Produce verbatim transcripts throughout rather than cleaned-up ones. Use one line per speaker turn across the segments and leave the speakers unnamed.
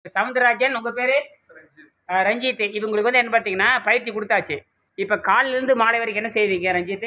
சவுந்தரராஜன் உங்க பேரு அஹ், ரஞ்சித். இவங்களுக்கு வந்து என்ன பார்த்தீங்கன்னா பயிற்சி கொடுத்தாச்சு. இப்போ காலையில இருந்து மாலை வரைக்கும் என்ன செய்வீங்க ரஞ்சித்?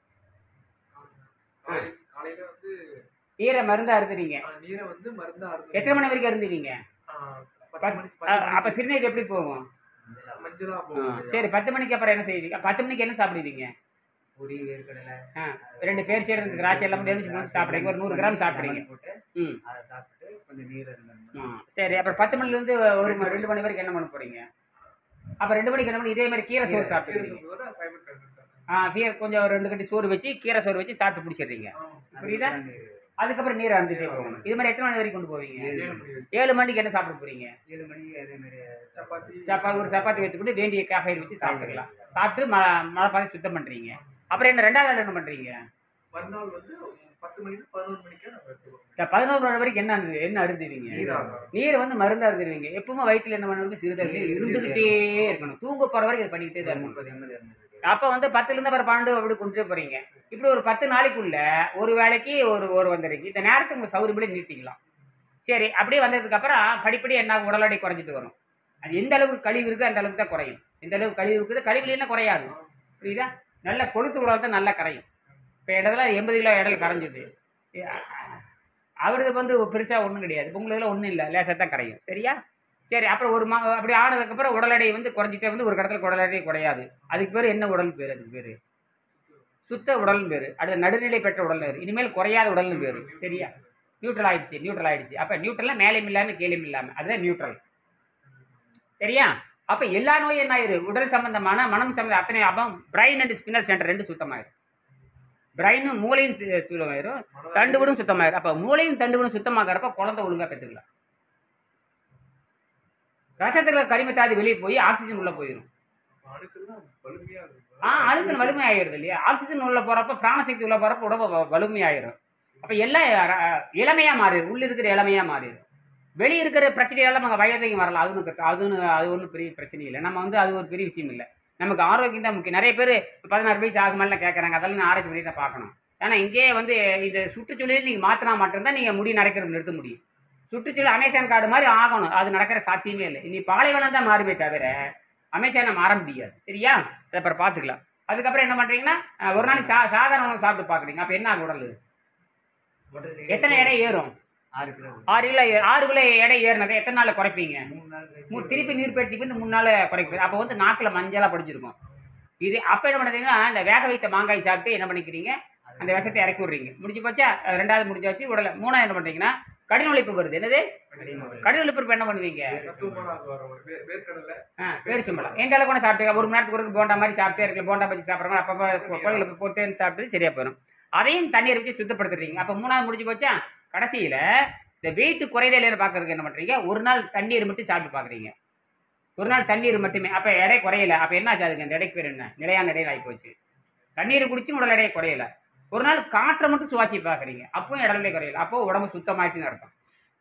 காலை- காலையில வந்து
ஈர மருந்தா அருந்துறீங்க.
ஆ, நீரை வந்து மருந்தா
எத்தனை மணி வரைக்கும் அருந்துவீங்க?
பத்து மணிக்கு
அஹ்,
பத்து
அப்ப
மணிக்கு
சிறுநீர் எப்படி போகும்?
மஞ்சளா
ஆ,
போகும்.
சரி, பத்து மணிக்கு அப்புறம் என்ன செய்வீங்க? பத்து மணிக்கு என்ன சாப்பிடுவீங்க?
பொரி வேர்க்கடலை
ஆ, ரெண்டு பேர் சேர்ந்து திராட்சை எல்லாம் எழுந்து போட்டு சாப்பிட்றீங்க. ஒரு நூறு கிராம் சாப்பிட்றீங்க.
போட்டு
ம்
அதை சாப்பிட்டு கொஞ்சம் நீர் இருந்தோம்.
ஆ, சரி. அப்புறம் பத்து மணிலேருந்து ஒரு மணி ரெண்டு மணி வரைக்கும் என்ன பண்ண போறீங்க? அப்போ ரெண்டு மணிக்கு என்ன பண்ணி இதே மாதிரி கீரை சோறு
கீரை
சாப்பிட்டுருவீங்க.
சாப்பிடுவதோட fiber content தான்.
ஆ, கீரை கொஞ்சம் ஒரு ரெண்டு கட்டி சோறு வச்சு கீரை சோறு வச்சு சாப்பிட்டு பிடிச்சிடுறீங்க.
ஆ,
புரியுதா? அதுக்கப்புறம் நீர் அருந்துட்டே போகணும். இது மாதிரி எத்தனை மணி வரைக்கும் கொண்டு போவீங்க?
ஏழு மணி வரைக்கும்.
ஏழு மணிக்கு என்ன சாப்பிட போறீங்க?
ஏழு மணிக்கு அதே மாதிரி
சப்பாத்தி
சப்பாத்தி ஒரு சப்பாத்தி வைத்துக்கிட்டு வேண்டிய காய்கறி வச்சு சாப்பிட்டுக்கலாம். சாப்பிட்டு ம மழை பார்த்து சுத்தம் பண்ணுறீங்க. அப்புறம் என்ன ரெண்டாவது நாள் என்ன பண்ணுறீங்க?
மறுநாள் வந்து பத்து மணிக்கு பதினோரு மணிக்கே நம்ம எடுத்துக்கணும்.
இந்த பதினோரு மணி வரைக்கும் என்ன அருந்து- என்ன அருந்துவீங்க?
நீர் ஆகாரம்.
நீரை வந்து மருந்து அருந்துவீங்க. எப்பவுமே வயிற்றுல என்ன பண்ணுறது சிறுதல் இருந்துகிட்டே இருக்கணும். தூங்க போகிற வரைக்கும் இது பண்ணிக்கிட்டே தான் இருக்கணும்.
முப்பது எண்பது இருந்தது.
அப்போ வந்து பத்துலேருந்து அப்புறம் பன்னெண்டு அப்படி கொண்டுட்டே போகிறீங்க. இப்படி ஒரு பத்து நாளைக்குள்ள ஒரு வேலைக்கு ஒரு ஒரு வந்துடுறீங்க. இந்த நேரத்துக்கு உங்கள் சௌரியப்படி நீட்டிக்கலாம். சரி, அப்படியே வந்ததுக்கப்புறம் படிப்படி என்ன ஆகும்? உடல் எடை குறைஞ்சிட்டு வரும். அது எந்த அளவுக்கு கழிவு இருக்குது அந்த அளவுக்கு தான் குறையும். எந்த அளவுக்கு கழிவு இருக்குது கழிவுல என்ன குறையாது. புரியுதா? நல்ல கொழுத்து உடல் தான் நல்லா கரையும். இப்போ இடத்துல எண்பது கிலோ இடல கரைஞ்சிது. அவருக்கு வந்து பெருசாக ஒன்றும் கிடையாது. உங்களுக்குலாம் ஒன்றும் இல்லை, லேசாக தான் கரையும். சரியா? சரி, அப்புறம் ஒரு மா அப்படி ஆனதுக்கப்புறம் உடல் எடை வந்து குறைஞ்சிட்டே வந்து ஒரு கடத்தில் உடல் எடை குறையாது. அதுக்கு பேர் என்ன உடல் பேர்? அதுக்கு பேர் சுத்த உடல்னு பேர். அடுத்த நடுநிலை பெற்ற உடல் பேர். இனிமேல் குறையாத உடல்னு பேர். சரியா? நியூட்ரல் ஆயிடுச்சு. நியூட்ரல் ஆயிடுச்சு. அப்போ நியூட்ரல்லாம் மேலேயும் இல்லாமல் கீழேயும் இல்லாமல் அதுதான் நியூட்ரல். சரியா? அப்போ எல்லா நோயும் என்ன ஆயிரு? உடல் சம்பந்தமான மனம் சம்பந்த அத்தனை அப்போ பிரைன் அண்ட் ஸ்பினல் சென்டர் ரெண்டு சுத்தமாயிரும். பிரைனும் மூளையும் சுத்தமாயிரும், தண்டுவிடும் சுத்தமாயிரும். அப்போ மூளையும் தண்டுவிடும் சுத்தமாகறப்ப குழந்தை ஒழுங்காக பெற்றுக்கலாம். ரத்தத்துல கரிமத்தாதி வெளியே போய் ஆக்சிஜன் உள்ள போயிடும்.
அணுக்கள்லாம் வலிமையா இருக்கும்.
ஆ, அழுக்கு வலிமை ஆயிடுது இல்லையா? ஆக்சிஜன் உள்ள போறப்ப பிராணசக்தி உள்ள போறப்ப உடம்பு வ- வலிமையாயிரும். அப்ப எல்லாம் ர- இளமையா மாறிடும். உள்ள இருக்கிற இளமையா மாறிடும். வெளியே இருக்கிற பிரச்சனையெல்லாம் நம்ம வயதையும் வரலாம். அது ஒன்று அது ஒன்று அது ஒன்றும் பெரிய பிரச்சனை இல்லை. நம்ம வந்து அது ஒரு பெரிய விஷயம் இல்லை. நமக்கு ஆரோக்கியம் தான் முக்கியம். நிறைய பேர் பதினாறு வயசு ஆகுமெல்லாம் கேட்குறாங்க. அதெல்லாம் நான் ஆராய்ச்சி பண்ணி தான் பார்க்கணும். ஏன்னா இங்கேயே வந்து இந்த சுற்றுச்சூழலில் நீங்கள் மாற்றினா மட்டும்தான் நீங்கள் முடி நடக்கிறது நிறுத்த முடியும். சுற்றுச்சூழல் அமேசான் காடு மாதிரி ஆகணும். அது நடக்கிற சாத்தியமே இல்லை. இனி பாலைவனம் தான் மாறுமே தவிர அமேசானை மாற முடியாது. சரியா? அதை அப்புறம் பார்த்துக்கலாம். அதுக்கப்புறம் என்ன பண்ணுறீங்கன்னா ஒரு நாளைக்கு சா சாதாரண உணவு சாப்பிட்டு பார்க்குறீங்க. அப்போ என்ன ஆகும்? உடல்
உடல்
எத்தனை எடை ஏறும்?
ஆறு கிலோ
ஆறு கிலோ ஏ- ஆறு கிலோ எடை ஏறினதை எத்தனை நாளில் குறைப்பீங்க?
மூணு நாள் கழிச்சு
மூ- திருப்பி நீர் பயிற்சிக்கு வந்து மூணு நாள் குறைப்பீங்க. அப்போ வந்து நாக்கில் மஞ்சளாக படிச்சிருக்கும். இது அப்போ என்ன பண்ணுறீங்கன்னா இந்த வேக வைத்த மாங்காய் சாப்பிட்டு என்ன பண்ணிக்கிறீங்க? அந்த விஷத்தை இறக்கி விட்றீங்க. முடிஞ்சு போச்சா? அஹ் ரெண்டாவது முடிஞ்சு வச்சு உடலை மூணாவது என்ன பண்ணுறீங்கன்னா கடின உழைப்பு வருது. என்னது கடின உழைப்பு? என்ன பண்ணுவீங்க?
சத்துவமான ஆகாரம். வே- வேர்க்கடலை
ஆ, வேர்ச்சம்பழம் எந்த அளவுக்கு கூட சாப்பிட்டு ஒரு மணி நேரத்துக்கு ஒரு போண்டா மாதிரி சாப்பிட்டே இருக்கலாம். போண்டா பச்சி சாப்பிட்றவங்க அப்பப்போ கோயிலுக்கு போட்டு சாப்பிட்டு சரியா போயிடும். அதையும் தண்ணீர் வச்சு சுத்தப்படுத்துறீங்க. அப்போ மூணாவது முடிஞ்சு போச்சா? கடைசியில் இந்த வெயிட் குறைதல் பார்க்கறதுக்கு என்ன பண்ணுறீங்க? ஒரு நாள் தண்ணீர் மட்டும் சாப்பிட்டு பார்க்குறீங்க. ஒரு நாள் தண்ணீர் மட்டுமே. அப்போ எடை குறையல. அப்போ என்ன ஆச்சு? அதுக்கு அந்த எடைக்கு பேர் என்ன? நிலையான எடையில் ஆகி போச்சு. தண்ணீர் குடிச்சும் உடல் எடையை குறையல. ஒரு நாள் காற்றை மட்டும் சுவாச்சி பார்க்குறீங்க. அப்பவும் உடல் எடை குறையல. அப்போ உடம்பு சுத்தமாச்சுன்னு அர்த்தம்.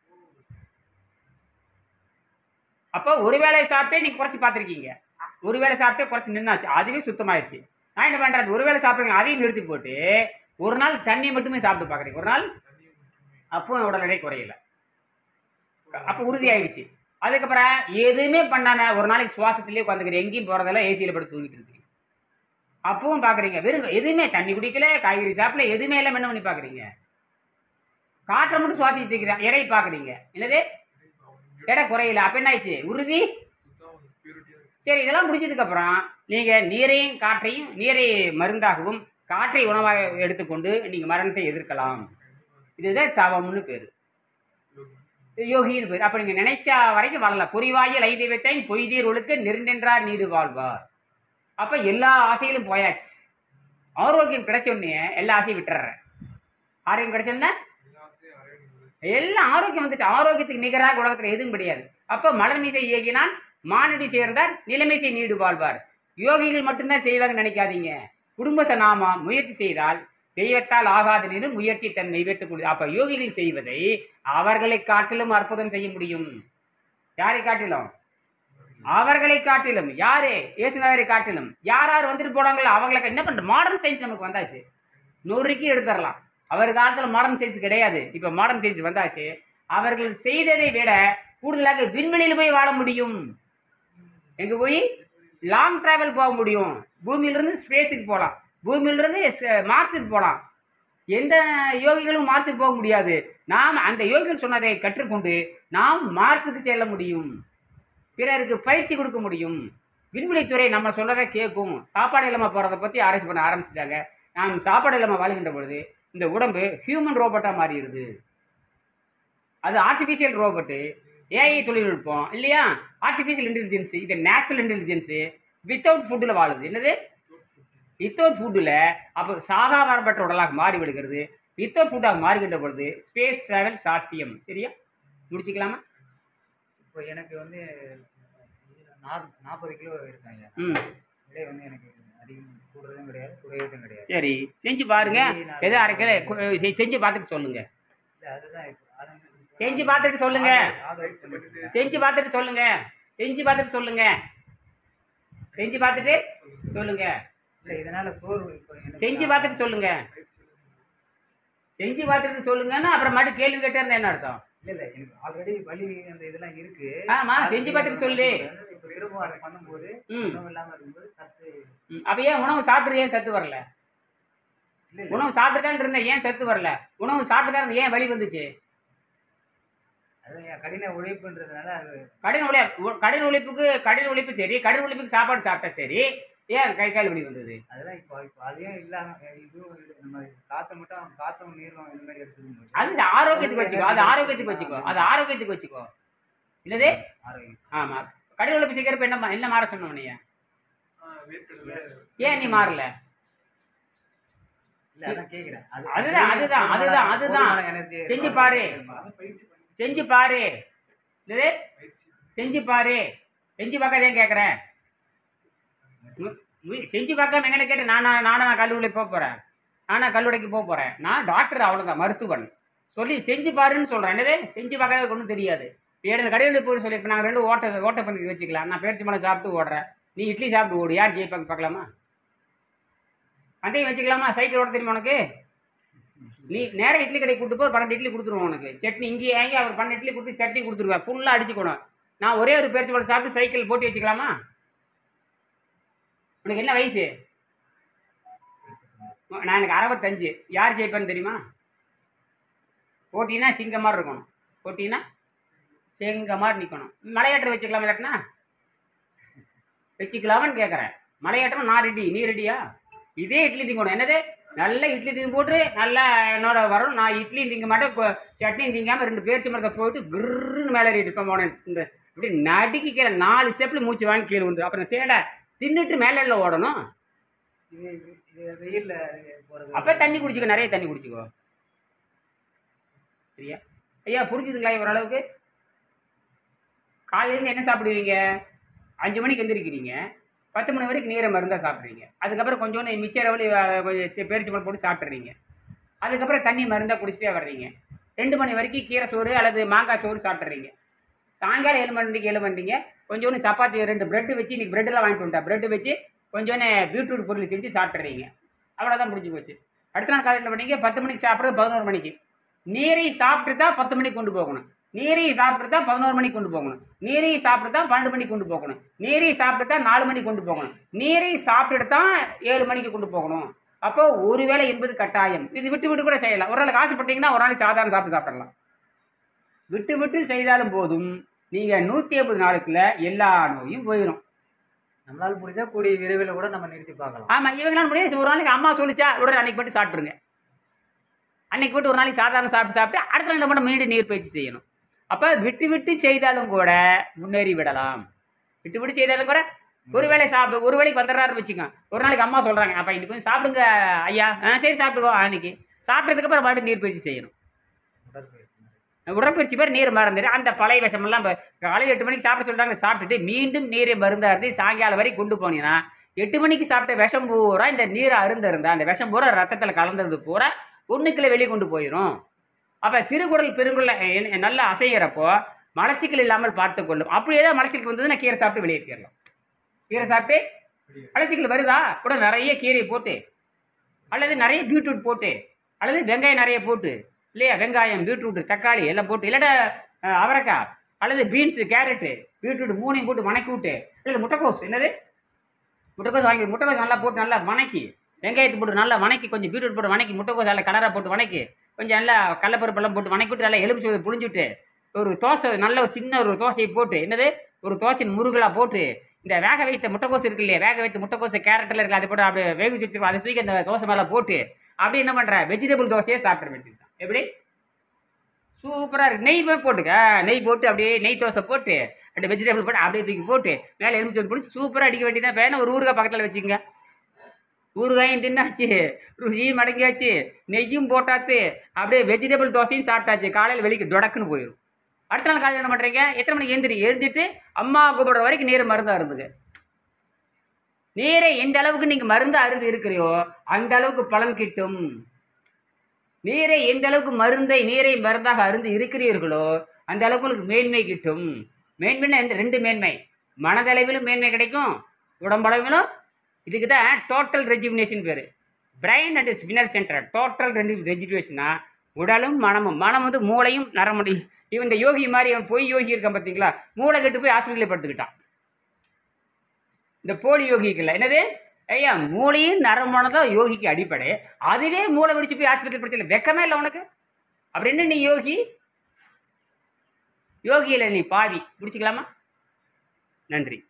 அப்போ ஒரு வேளை சாப்பிட்டே நீங்கள் குறைச்சி பார்த்துருக்கீங்க. ஒரு வேளை சாப்பிட்டே குறைச்சி நின்னாச்சு. அதுவே சுத்தமாயிடுச்சு. நான் என்ன பண்ணுறது? ஒரு வேளை சாப்பிட்றீங்க, அதையும் நிறுத்தி போட்டு ஒரு நாள் தண்ணி மட்டுமே சாப்பிட்டு பார்க்குறீங்க. ஒரு நாள் அப்போ உடல் எடை குறையல. அப்போ உறுதியாயிடுச்சு. அதுக்கப்புறம் எதுவுமே பண்ணாம ஒரு நாளைக்கு சுவாசத்திலே உட்காந்துக்கிறீங்க. எங்கேயும் போகிறதெல்லாம் ஏசியில் படுத்து தூங்கிட்டு இருக்கீங்க. அப்பவும் பார்க்குறீங்க வெறும் எதுவுமே தண்ணி குடிக்கல, காய்கறி சாப்பிடல, எதுவுமே எல்லாம் என்ன பண்ணி பார்க்குறீங்க? காற்றை மட்டும் சுவாசிச்சுட்டு இருக்கிறேன். எடை பார்க்குறீங்க. என்னது? எடை குறையல. அப்போ என்ன ஆயிடுச்சு? உறுதி.
சுத்தம் பியூரிட்டியா இருக்கு.
சரி, இதெல்லாம் முடிச்சதுக்கப்புறம் நீங்கள் நீரையும் காற்றையும் நீரை மருந்தாகவும் காற்றை உணவாக எடுத்துக்கொண்டு நீங்கள் மரணத்தை எதிர்க்கலாம். இதுதான் தவம்னு பேர், யோகின்னு பேர். அப்போ நீங்கள் நினைச்சா வரைக்கும் வாழலாம். பொறிவாயில் ஐதெய்வத்தை பொய்தீர் ஒழுக்க நெருண்டென்றார் நீடு வாழ்வார். அப்போ எல்லா ஆசையிலும் போயாச்சு. ஆரோக்கியம் கிடைச்ச உடனே எல்லா ஆசையும் விட்டுறேன். ஆரோக்கியம் கிடைச்சோன்னா
எல்லாத்தையும் அரையணும்.
எல்லாம் ஆரோக்கியம் வந்துட்டு. ஆரோக்கியத்துக்கு நிகராக உலகத்தில் எதுவும் கிடையாது. அப்போ மலர் மீசை இயக்கினான் மானடி சேர்ந்தார் நிலைமைசை நீடு வாழ்வார். யோகிகள் மட்டும்தான் செய்வாங்கன்னு நினைக்காதீங்க. குடும்ப நாம முயற்சி செய்தால் தெய்வத்தால் ஆகாதனிலும் முயற்சி தன் நெய்வேற்றுக் கொள்ளுது. அப்ப யோகிகள் செய்வதை அவர்களை காட்டிலும் அற்புதம் செய்ய முடியும். யாரை காட்டிலும்? அவர்களை காட்டிலும். யாரு? இயேசுநாதரை காட்டிலும். யார் யார் வந்துட்டு போனாங்களோ அவங்களுக்கு என்ன பண்ற? மாடர்ன் சயின்ஸ் நமக்கு வந்தாச்சு. நூறுக்கு எடுத்துடலாம். அவர் காலத்தில் மாடர்ன் சயின்ஸ் கிடையாது. இப்போ மாடர்ன் சயின்ஸ் வந்தாச்சு. அவர்கள் செய்ததை விட கூடுதலாக விண்வெளியில் போய் வாழ முடியும். எங்கே போய் லாங் டிராவல் போக முடியும். பூமியிலிருந்து ஸ்பேஸுக்கு போகலாம், பூமியிலிருந்து மார்ஸுக்கு போகலாம். எந்த யோகிகளும் மார்ஸுக்கு போக முடியாது. நாம் அந்த யோகிகள் சொன்னதை கற்றுக்கொண்டு நாம் மார்ஸுக்கு செல்ல முடியும், பிறருக்கு பயிற்சி கொடுக்க முடியும். விண்வெளித்துறை நம்ம சொல்றதை கேட்கும். சாப்பாடு இல்லாமல் போகிறத பற்றி ஆராய்ச்சி பண்ண ஆரம்பிச்சிட்டாங்க. நாம் சாப்பாடு இல்லாமல் வாழ்கின்ற பொழுது இந்த உடம்பு ஹியூமன் ரோபோட்டாக மாறிடுது. அது ஆர்டிஃபிஷியல் ரோபோட்டு, ஏஐ தொழில்நுட்பம் இல்லையா, ஆர்டிஃபிஷியல் இன்டெலிஜென்ஸு, இது நேச்சுரல் இன்டெலிஜென்ஸு வித்தவுட் ஃபுட்டில் வாழுது. என்னது வித்தவுட் ஃபுட்டில்? அப்போ சாதாரணப்பட்ட உடலாக மாறி விடுகிறது. வித்தவுட் ஃபுட்டாக மாறுகின்ற பொழுது ஸ்பேஸ் ட்ராவல் சாத்தியம். சரியா, முடிச்சுக்கலாமா?
இப்போ எனக்கு வந்து நாற் நாற்பது கிலோ இருக்காங்க.
ம்
விலை வந்து எனக்கு அதிகம் கூடுறதும் கிடையாது, குறையதும் கிடையாது.
சரி, செஞ்சு பாருங்க. எதோ அரை கிலோ கு- செஞ்சு பார்த்துட்டு சொல்லுங்க.
இல்லை அதுதான் இப்போ அது
செஞ்சு பார்த்துட்டு சொல்லுங்க.
ஆதரவு சொல்லிட்டு
செஞ்சு பார்த்துட்டு சொல்லுங்க. செஞ்சு பார்த்துட்டு சொல்லுங்க. செஞ்சு பார்த்துட்டு சொல்லுங்க.
இல்லை இதனால சோர்வு இப்போ எனக்கு
செஞ்சு பார்த்துட்டு சொல்லுங்க. செஞ்சு பார்த்துட்டு சொல்லுங்கன்னா அப்புறம் மட்டும் கேள்வி கேட்டே இருந்தா என்ன அர்த்தம்?
இல்லை இல்லை எனக்கு ஆல்ரெடி வலி அந்த இதெல்லாம் இருக்கு.
ஆமா, செஞ்சு பார்த்துட்டு சொல்லு.
இப்போ திரும்ப அதை பண்ணும்போது
ம்
உணவு இல்லாமல் இருக்கும்போது சத்து
ம். அப்ப ஏன் உணவு சாப்பிட்றது ஏன் சத்து வரல?
இல்லை இல்லை
உணவு சாப்பிட்டு தான் இருந்தேன், ஏன் சத்து வரல? உணவு சாப்பிட்டு தான் இருந்தேன், ஏன் வலி வந்துச்சு?
அது என் கடின உழைப்புன்றதுனால அது
கடின உழைப்பு கடின உழைப்புக்கு கடின உழைப்பு சரி, கடின உழைப்புக்கு சாப்பாடு சாப்பிட்டா சரி, ஏன் கை கால் வலி வந்தது?
அதுதான் இப்போ இப்போ அதையும் இல்லாம இதுவும் இல்ல. நம்ம காற்றை மட்டும் காற்றும் நீரும் இந்த மாதிரி எடுத்துக்கும்
அது ஆரோக்கியத்துக்கு வச்சுக்கோ, அது ஆரோக்கியத்துக்கு வச்சுக்கோ, அது ஆரோக்கியத்துக்கு வச்சுக்கோ. இல்லதே
ஆரோக்கியம்.
ஆமா. கடின உழைப்பு செய்கிறப்ப என்ன என்ன மாற சொன்ன நீ?
வேர்க்கடலை
ஏன் நீ மாறல?
இல்ல அதான் கேக்குறேன். அது
அதுதான், அதுதான், அதுதான், அதுதான்.
எனர்ஜி
செஞ்சு பாரு.
பயிற்சி பண்ணி
செஞ்சு பாரு. இல்லதே
பயிற்சி
செஞ்சு பாரு. செஞ்சு பார்க்காதே கேட்குறேன். செஞ்சு பார்க்காம எங்கன்னு கேட்டு நானா நானா நான் கல்லூரிக்கு போக போகிறேன், நானா கல்லூரிக்கு போக போகிறேன். நான் டாக்டர், அவ்வளோதான், மருத்துவன். சொல்லி செஞ்சு பாருன்னு சொல்கிறேன். என்னது செஞ்சு பார்க்காத ஒன்றும் தெரியாது. இப்போ எனக்கு கடையில் போய் சொல்லி இப்போ நாங்கள் ரெண்டு ஓட்ட ஓட்ட பண்ணி வச்சுக்கலாம். நான் பேரிச்சி மலை சாப்பிட்டு ஓடுறேன், நீ இட்லி சாப்பிட்டு ஓடு. யார் ஜெயிப்பாங்க பார்க்கலாமா? அதையும் வச்சுக்கலாமா? சைக்கிள் ஓட தெரியுமா உனக்கு? நீ நேரம் இட்லி கடைக்கு கூட்டு போய் பன்னெண்டு இட்லி கொடுத்துருவோம் உனக்கு. சட்னி இங்கேயே வாங்கி அவர் பன்னெண்டு இட்லி கொடுத்து சட்னி கொடுத்துருவேன், ஃபுல்லாக அடிச்சுக்கணும். நான் ஒரே ஒரு பேரிச்சி மலை சாப்பிட்டு சைக்கிள் போட்டி வச்சுக்கலாமா? உனக்கு என்ன வயசு? நான் எனக்கு அறுபத்தஞ்சு. யார் ஜெயிப்பேன்னு தெரியுமா? போட்டினா சிங்கம் மாதிரி இருக்கணும். போட்டினா சிங்கம் மாதிரி நிற்கணும். மலையாற்ற வச்சுக்கலாம் இல்லாட்டினா வச்சுக்கலாமான்னு கேட்குறேன். மலையாற்றம் நான் ரெடி, நீ ரெடியா? இதே இட்லி திங்கணும். என்னது நல்ல இட்லி திங்க போட்டு நல்லா என்னோட வரும். நான் இட்லி திங்க மாட்டேன், கொ- சட்னியும் திங்காமல் ரெண்டு பேரிச்சி மரத்தை போயிட்டு கிருன்னு மேலே இருப்பேன். போனேன் இந்த இப்படி நடுக்கிக்கிற நாலு ஸ்டெப்பில் மூச்சு வாங்கி கீழே வந்து அப்புறம் தேட தின்னுட்டு மேலே ஓடணும்.
இது இது வெயில்ல போறது.
அப்போ தண்ணி குடிச்சிக்கோ, நிறைய தண்ணி குடிச்சிக்கோ. சரியா ஐயா? புரிஞ்சுதுங்களா ஓரளவுக்கு? காலையிலேருந்து என்ன சாப்பிடுவீங்க? அஞ்சு மணிக்கு எந்திரிக்கிறீங்க, பத்து மணி வரைக்கும் நீரை மருந்தாக சாப்பிட்றீங்க. அதுக்கப்புறம் கொஞ்சோண்டு மிச்ச ரவலி கொஞ்சம் பேரிச்சி மரம் போட்டு சாப்பிட்றீங்க. அதுக்கப்புறம் தண்ணி மருந்தாக குடிச்சிட்டே வர்றீங்க. ரெண்டு மணி வரைக்கும் கீரை சோறு அல்லது மாங்காய் சோறு சாப்பிட்றீங்க. சாயங்காலம் ஏழு மணிக்கு ஏழு மணிக்கு கொஞ்சோண்டு சப்பாத்தி ரெண்டு ப்ரெட்டு வச்சு, இன்றைக்கி ப்ரெட்டெலாம் வாங்கிட்டு வந்துட்டேன், ப்ரெட்டு வச்சு கொஞ்சோன்னு பீட்ரூட் பொருள் செஞ்சு சாப்பிட்றீங்க. அவ்வளோதான் முடிஞ்சு போச்சு. அடுத்த நாள் காலையில் பண்ணீங்க பத்து மணிக்கு சாப்பிட்றது பதினோரு மணிக்கு. நீரை சாப்பிட்டு தான் பத்து மணிக்கு கொண்டு போகணும், நீரை சாப்பிட்டு தான் பதினோரு மணிக்கு கொண்டு போகணும், நீரை சாப்பிட்டு தான் பன்னெண்டு மணிக்கு கொண்டு போகணும், நீரை சாப்பிட்டு தான் நாலு மணிக்கு கொண்டு போகணும், நீரை சாப்பிட்டுட்டு தான் ஏழு மணிக்கு கொண்டு போகணும். அப்போ ஒரு வேளை என்பது கட்டாயம். இது விட்டு விட்டு கூட செய்யலாம். ஒரு நாளைக்கு ஆசைப்பட்டீங்கன்னா ஒரு நாளைக்கு சாதாரண சாப்பிட்டு சாப்பிடலாம். விட்டு விட்டு செய்தாலும் போதும். நீங்கள் நூற்றி ஐம்பது நாளுக்குள்ள எல்லா நோயும் போயிடும்.
நம்மளால முடிஞ்சா கூடிய விரைவில் கூட நம்ம நிறுத்தி பார்க்கலாம்.
ஆமாம், இவங்களால முடியாது. ஒரு நாளைக்கு அம்மா சொல்லிச்சா உடனே அன்னைக்கு போட்டு சாப்பிட்ருங்க. அன்னைக்கு போட்டு ஒரு நாளைக்கு சாதாரண சாப்பிட்டு சாப்பிட்டு அடுத்த நாள் மட்டும் மீண்டும் நீர் பயிற்சி செய்யணும். அப்போ விட்டு விட்டு செய்தாலும் கூட முன்னேறி விடலாம். விட்டு விட்டு செய்தாலும் கூட ஒரு வேளை சாப்பிடு, ஒரு வேளைக்கு வந்துடுறாருன்னு வச்சுக்கோங்க. ஒரு நாளைக்கு அம்மா சொல்கிறாங்க, அப்போ இன்னைக்கு கொஞ்சம் சாப்பிடுங்க ஐயா. ஆ சரி சாப்பிடுவோம். அன்னைக்கு சாப்பிட்டதுக்கப்புறம் பாட்டு நீர் பயிற்சி செய்யணும்.
உடற்பயிற்சி
உடற்பயிற்சி பேர் நீர் மறந்துடு. அந்த பழைய விஷமெல்லாம் இப்போ காலையில் எட்டு மணிக்கு சாப்பிட சொல்கிறாங்க, சாப்பிட்டுட்டு மீண்டும் நீரை மருந்தாருது சாயங்காலம் வரைக்கும் கொண்டு போனீங்கன்னா எட்டு மணிக்கு சாப்பிட்ட விஷம் பூரா இந்த நீரை அருந்து இருந்தால் அந்த விஷம் பூரா ரத்தத்தில் கலந்தது பூரா ஒன்றுக்குள்ள வெளியே கொண்டு போயிடும். அப்போ சிறுகுடல் பெருங்குடல் நல்லா அசைகிறப்போ மலச்சிக்கல் இல்லாமல் பார்த்து கொள்ளும். அப்படி ஏதாவது மலச்சிக்கல் வந்ததுன்னா கீரை சாப்பிட்டு வெளியேற்றிடலாம். கீரை சாப்பிட்டு மலச்சிக்கல் வருதா கூட நிறைய கீரை போட்டு அல்லது நிறைய பீட்ரூட் போட்டு அல்லது வெங்காயம் நிறைய போட்டு இல்லையா, வெங்காயம் பீட்ரூட் தக்காளி எல்லாம் போட்டு இல்லாட்ட அவரைக்காய் அல்லது பீன்ஸு கேரட்டு பீட்ரூட் மூணையும் போட்டு வணக்கி விட்டு, இல்லை முட்டைக்கோஸ், என்னது முட்டைக்கோஸ் வாங்கி முட்டைக்கோஸ் நல்லா போட்டு நல்லா வணக்கி, வெங்காயத்தை போட்டு நல்லா வணக்கி, கொஞ்சம் பீட்ரூட் போட்டு வணக்கி, முட்டைக்கோஸ் நல்லா கலராக போட்டு வணக்கி, கொஞ்சம் நல்லா கடலப்பருப்பெல்லாம் போட்டு வணக்கி விட்டு நல்லா எலுமிச்சை புழிஞ்சுட்டு ஒரு தோசை, நல்ல ஒரு சின்ன ஒரு தோசையை போட்டு, என்னது ஒரு தோசையின் முருகலாக போட்டு, இந்த வேக வைத்த முட்டைக்கோஸ் இருக்கு இல்லையா, வேக வைத்த முட்டைக்கோஸ் கேரட்டில் இருக்குது, அதை போட்டு அப்படியே வேக வச்சு அதை தூக்கி அந்த தோசை மேலே போட்டு அப்படி என்ன பண்ணுற வெஜிடபிள் தோசையே சாப்பிட்ற வேண்டியது தான். எப்படி சூப்பராக இருக்குது. நெய் போய் போட்டுக்க, நெய் போட்டு அப்படியே நெய் தோசை போட்டு அப்படியே வெஜிடபிள் போட்டு அப்படியே தூக்கி போட்டு மேலே எலுமிச்சை போட்டு சூப்பராக அடிக்க வேண்டியதான். வேணா ஒரு ஊறுகாய் பக்கத்தில் வச்சுக்கோங்க, ஊறுகாயும் தின்னாச்சு, ருசியும் அடங்கியாச்சு, நெய்யும் போட்டாச்சு, அப்படியே வெஜிடபிள் தோசையும் சாப்பிட்டாச்சு. காலையில் வெளிக்கு டொடக்குன்னு போயிடும். அடுத்த நாள் காலையில் என்ன பண்ணுறீங்க, எத்தனை மணிக்கு எழுந்திரி எழுந்திட்டு அம்மா கூப்பிடுற வரைக்கும் நீர் மருந்தாக இருந்துங்க. நீரை எந்த அளவுக்கு நீங்கள் மருந்து அருந்து இருக்கிறியோ அந்த அளவுக்கு பலன் கிட்டும். நீரை எந்த அளவுக்கு மருந்தை நீரை மருந்தாக அருந்து இருக்கிறீர்களோ அந்த அளவுக்கு உங்களுக்கு மேன்மை கிட்டும். மேன்மைன்னா எந்த ரெண்டு மேன்மை, மனதளவிலும் மேன்மை கிடைக்கும், உடம்பளவிலும். இதுக்கு தான் டோட்டல் ரெஜுவினேஷன் பேர். Brain and spinal centre total ரெண்டு ரெஜுவினேஷனா உடலும் மனமும். மனம் வந்து மூளையும் நரமுடி. இவன் இந்த யோகி மாதிரி அவன் போய் யோகி இருக்கான் பார்த்தீங்களா, மூளை கெட்டு போய் ஹாஸ்பிட்டலில் படுத்துக்கிட்டான். இந்த போலி யோகிக்குல்ல என்னது ஐயா, மூளையும் நரம்பானதான் யோகிக்கு அடிப்படை. அதுவே மூளை வெடிச்சு போய் ஹாஸ்பிட்டல் படுத்தல, வெக்கமே இல்லை உனக்கு. அப்படின்னு நீ யோகி யோகியில் நீ பாதி. முடிச்சுக்கலாமா? நன்றி.